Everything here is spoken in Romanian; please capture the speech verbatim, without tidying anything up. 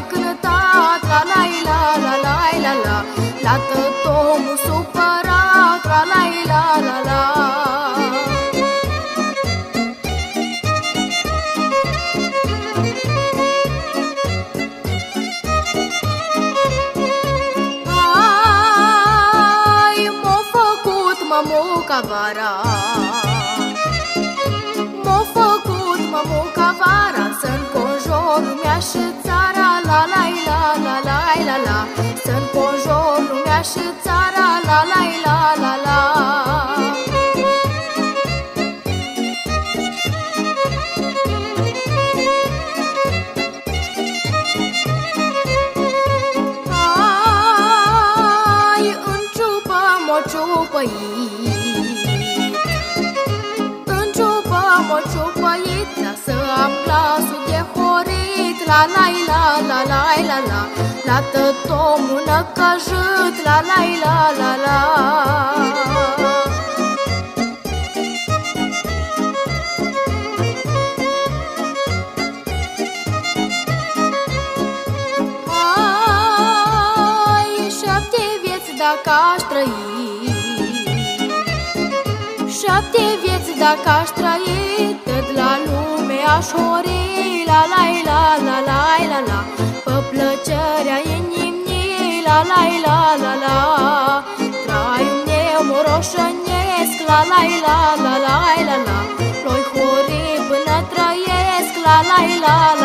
cântat, la la la la la la la, la tătomul supărat, la la la la la. Mămuca vara, m-a făcut mămuca vara, să-n conjur lumea și țara, la la la la la la la, să-n conjur lumea și țara, la la la la la. Ai, în ciupă m-o ciupăit, m-o ciupăit, lasă am glasul de horit, la la la la la la la, la tătomul năcăjit, la la la la la. Ai, șapte vieți dacă aș trăi, șapte vieți dacă aș trăi, tot la lume aș hori, la la la la la la la, pe plăcerea inimii, la la la la la. Traiul meu moroșănesc, la la la la la la la, l-oi hori până trăiesc, la la la la.